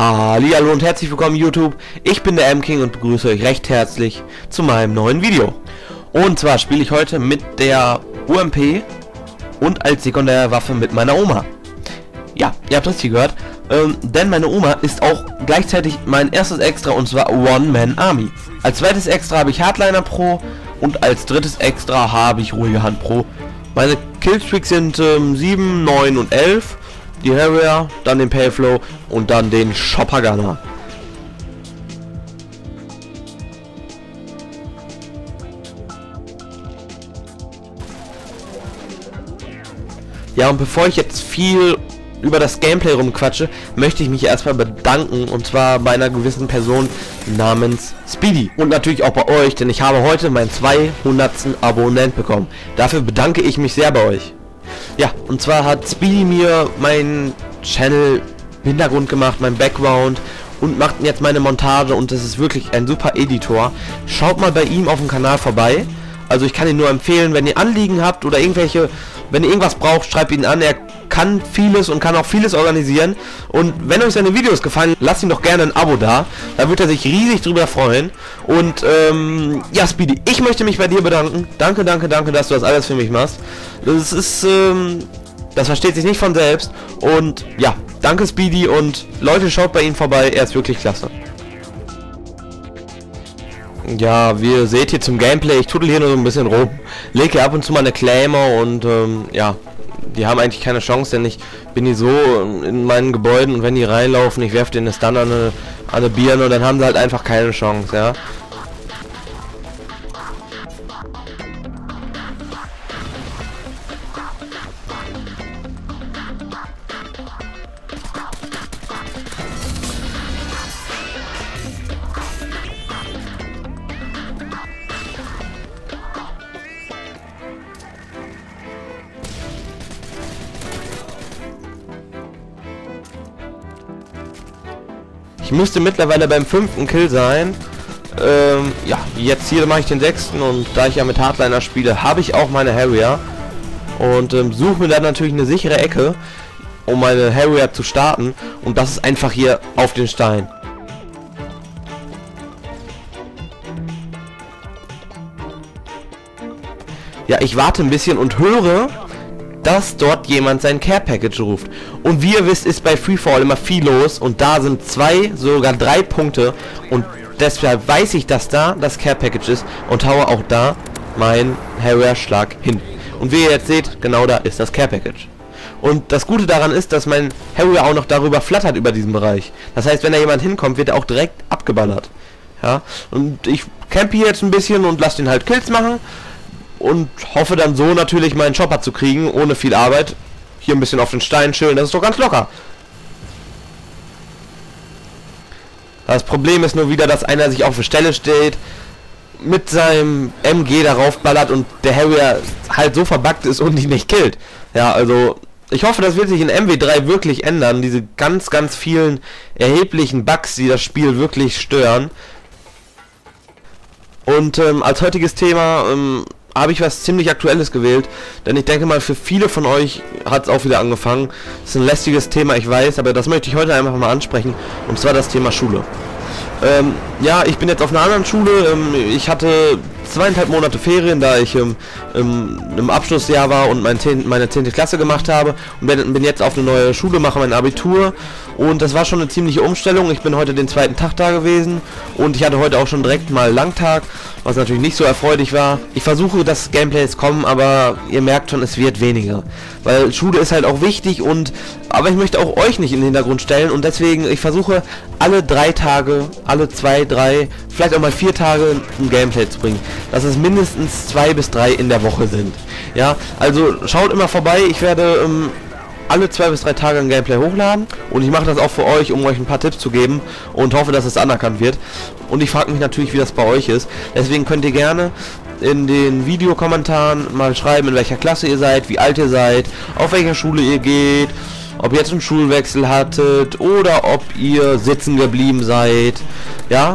Hallihallo und herzlich willkommen YouTube, ich bin der M-King und begrüße euch recht herzlich zu meinem neuen Video. Und zwar spiele ich heute mit der UMP und als Sekundärwaffe mit meiner Oma. Ja, ihr habt richtig gehört, denn meine Oma ist auch gleichzeitig mein erstes Extra und zwar One-Man-Army. Als zweites Extra habe ich Hardliner Pro und als drittes Extra habe ich Ruhige Hand Pro. Meine Killstreaks sind 7, 9 und 11. Die Harrier, dann den Payflow und dann den Chopper Gunner. Ja, und bevor ich jetzt viel über das Gameplay rumquatsche, möchte ich mich erstmal bedanken, und zwar bei einer gewissen Person namens Speedy. Und natürlich auch bei euch, denn ich habe heute meinen 200. Abonnent bekommen. Dafür bedanke ich mich sehr bei euch. Ja, und zwar hat Speedy mir meinen Channel Hintergrund gemacht, mein Background und macht jetzt meine Montage und das ist wirklich ein super Editor. Schaut mal bei ihm auf dem Kanal vorbei. Also ich kann ihn nur empfehlen, wenn ihr Anliegen habt oder wenn ihr irgendwas braucht, schreibt ihn an. Er kann vieles und kann auch vieles organisieren. Und wenn euch seine Videos gefallen, lasst ihm doch gerne ein Abo da. Da wird er sich riesig drüber freuen. Und ja, Speedy, ich möchte mich bei dir bedanken. Danke, danke, danke, dass du das alles für mich machst. Das ist, das versteht sich nicht von selbst. Und ja, danke Speedy und Leute, schaut bei ihm vorbei. Er ist wirklich klasse. Ja, wie ihr seht hier zum Gameplay, ich tuddel hier nur so ein bisschen rum. Lege hier ab und zu mal eine Claimer und ja, die haben eigentlich keine Chance, denn ich bin hier so in meinen Gebäuden und wenn die reinlaufen, ich werfe denen das dann an eine Birne und dann haben sie halt einfach keine Chance, ja. Ich müsste mittlerweile beim 5. Kill sein. Ja, jetzt hier mache ich den 6. und da ich ja mit Hardliner spiele, habe ich auch meine Harrier. Und suche mir dann natürlich eine sichere Ecke, um meine Harrier zu starten. Und das ist einfach hier auf den Stein. Ja, ich warte ein bisschen und höre, dass dort jemand sein Care Package ruft. Und wie ihr wisst, ist bei Freefall immer viel los und da sind 2, sogar 3 Punkte und deshalb weiß ich, dass da das Care Package ist und haue auch da meinen Harrier-Schlag hin. Und wie ihr jetzt seht, genau da ist das Care Package. Und das Gute daran ist, dass mein Harrier auch noch darüber flattert über diesen Bereich. Das heißt, wenn da jemand hinkommt, wird er auch direkt abgeballert. Ja, und ich campe hier jetzt ein bisschen und lasse den halt Kills machen. Und hoffe dann so natürlich meinen Chopper zu kriegen, ohne viel Arbeit. Hier ein bisschen auf den Stein chillen, das ist doch ganz locker. Das Problem ist nur wieder, dass einer sich auf eine Stelle steht, mit seinem MG darauf ballert und der Harrier halt so verbuggt ist und ihn nicht killt. Ja, also ich hoffe, das wird sich in MW3 wirklich ändern. Diese ganz, ganz vielen erheblichen Bugs, die das Spiel wirklich stören. Und als heutiges Thema habe ich was ziemlich Aktuelles gewählt, denn ich denke mal, für viele von euch hat es auch wieder angefangen. Das ist ein lästiges Thema, ich weiß, aber das möchte ich heute einfach mal ansprechen, und zwar das Thema Schule. Ja, ich bin jetzt auf einer anderen Schule, ich hatte 2,5 Monate Ferien, da ich im Abschlussjahr war und meine 10. Klasse gemacht habe und bin jetzt auf eine neue Schule, mache mein Abitur und das war schon eine ziemliche Umstellung. Ich bin heute den 2. Tag da gewesen und ich hatte heute auch schon direkt mal Langtag, was natürlich nicht so erfreulich war. Ich versuche, dass Gameplays kommen, aber ihr merkt schon, es wird weniger, weil Schule ist halt auch wichtig aber ich möchte auch euch nicht in den Hintergrund stellen und deswegen, ich versuche alle 3 Tage, alle 2, 3, vielleicht auch mal 4 Tage ein Gameplay zu bringen, dass es mindestens 2 bis 3 in der Woche sind. Ja, also schaut immer vorbei, ich werde alle 2 bis 3 Tage ein Gameplay hochladen und ich mache das auch für euch, um euch ein paar Tipps zu geben und hoffe, dass es anerkannt wird. Und ich frage mich natürlich, wie das bei euch ist. Deswegen könnt ihr gerne in den Videokommentaren mal schreiben, in welcher Klasse ihr seid, wie alt ihr seid, auf welcher Schule ihr geht, ob ihr jetzt einen Schulwechsel hattet oder ob ihr sitzen geblieben seid. Ja.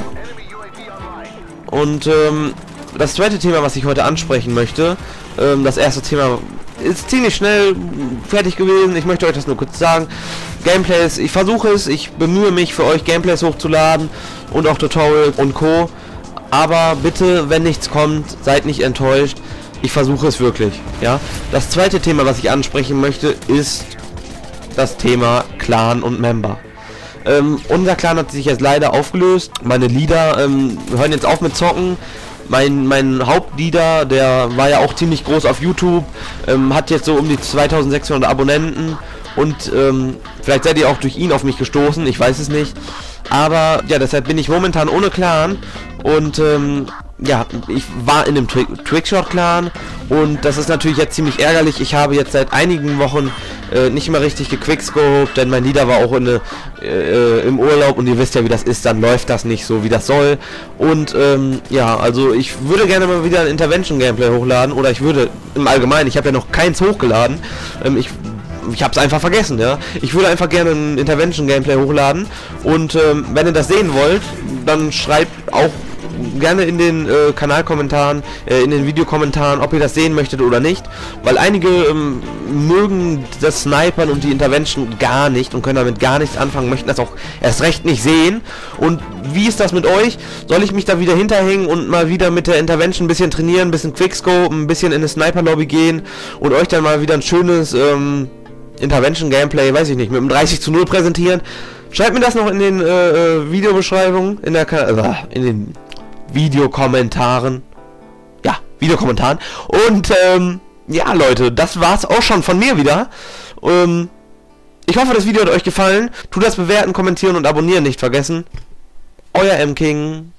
Und das zweite Thema, was ich heute ansprechen möchte, das erste Thema ist ziemlich schnell fertig gewesen. Ich möchte euch das nur kurz sagen. Gameplays, ich versuche es, ich bemühe mich für euch Gameplays hochzuladen und auch Tutorial und Co. Aber bitte, wenn nichts kommt, seid nicht enttäuscht. Ich versuche es wirklich, ja. Das zweite Thema, was ich ansprechen möchte, ist das Thema Clan und Member. Unser Clan hat sich jetzt leider aufgelöst. Meine Leader hören jetzt auf mit Zocken. Mein Hauptleader, der war ja auch ziemlich groß auf YouTube, hat jetzt so um die 2600 Abonnenten und vielleicht seid ihr auch durch ihn auf mich gestoßen, ich weiß es nicht. Aber ja, deshalb bin ich momentan ohne Clan und ja, ich war in einem Trickshot-Clan und das ist natürlich jetzt ziemlich ärgerlich. Ich habe jetzt seit einigen Wochen nicht mehr richtig gequickscoped, denn mein Leader war auch im Urlaub und ihr wisst ja, wie das ist, dann läuft das nicht so, wie das soll. Und ja, also ich würde gerne mal wieder ein Intervention-Gameplay hochladen oder ich würde im Allgemeinen, ich habe ja noch keins hochgeladen, ich habe es einfach vergessen, ja. Ich würde einfach gerne ein Intervention-Gameplay hochladen und wenn ihr das sehen wollt, dann schreibt auch gerne in den Kanalkommentaren, in den Videokommentaren, ob ihr das sehen möchtet oder nicht, weil einige mögen das Snipern und die Intervention gar nicht und können damit gar nichts anfangen, möchten das auch erst recht nicht sehen. Und wie ist das mit euch? Soll ich mich da wieder hinterhängen und mal wieder mit der Intervention ein bisschen trainieren, ein bisschen Quickscope, ein bisschen in eine Sniper-Lobby gehen und euch dann mal wieder ein schönes Intervention-Gameplay, weiß ich nicht, mit einem 30:0 präsentieren? Schreibt mir das noch in den Videobeschreibungen, in den Videokommentaren. Ja, Videokommentaren. Und, ja, Leute, das war's auch schon von mir wieder. Ich hoffe, das Video hat euch gefallen. Tut das bewerten, kommentieren und abonnieren nicht vergessen. Euer M-King.